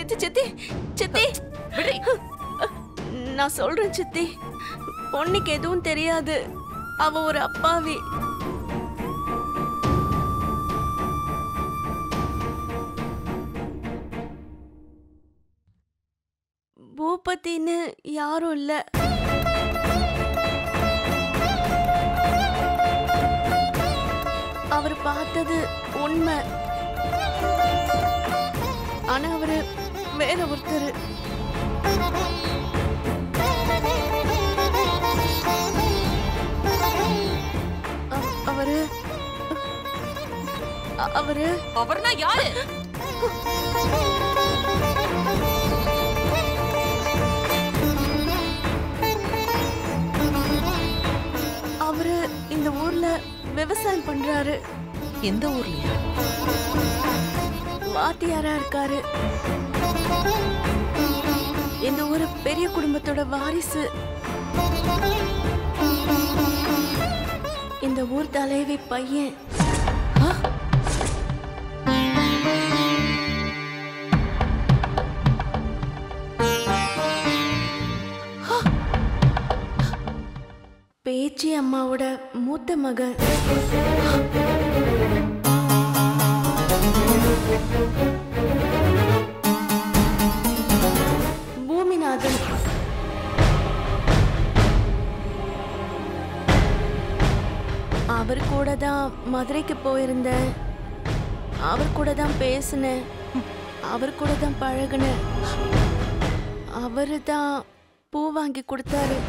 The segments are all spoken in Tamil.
சித்தி சித்தி சித்தி நான் சொல்றேன் சித்தி, பொண்ணுக்கு எதுவும் தெரியாது. அவ ஒரு அப்பாவி. பூபதின்னு யாரும் இல்ல. அவர் பார்த்தது உண்மை. ஆனா அவரு வேற ஒருத்தர். அவர்னா யாரு? அவரு இந்த ஊர்ல விவசாயம் பண்றாரு. எந்த ஊர்லயா? வாத்தியாரா இருக்காரு. இந்த ஊரு பெரிய குடும்பத்தோட வாரிசு. இந்த ஊர் தலைவி பையன். பேச்சி அம்மாவோட மூத்த மகன். பூமிநாதன். அவர் கூட தான் மதுரைக்கு போயிருந்தேன். அவர் கூட தான் பேசினேன். அவர் கூட தான் பழகினேன். அவரு தான் பூ வாங்கி கொடுத்தாரு.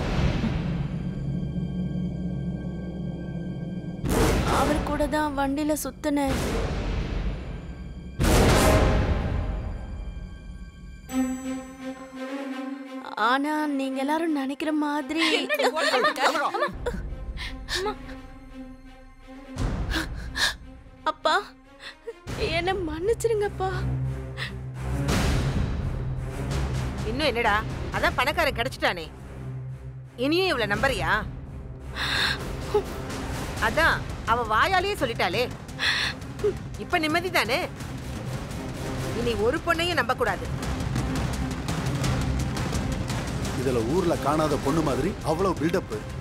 அவர் கூட தான் வண்டியில சுத்தினேன். ஆனா நீங்க எல்லாரும் நினைக்கிற மாதிரி அப்பா என்ன மன்னிச்சிருங்கப்பா. இன்னும் என்னடா, அதான் பணக்காரன் கிடைச்சிட்டானே, இனியும் இவளை நம்பறியா? அதான் அவ வாயாலேயே சொல்லிட்டாளே, இப்ப நிம்மதி தானே? இனி ஒரு பொண்ணையும் நம்ப கூடாது. இதுல ஊர்ல காணாத பொண்ணு மாதிரி அவ்வளவு பில்டப்.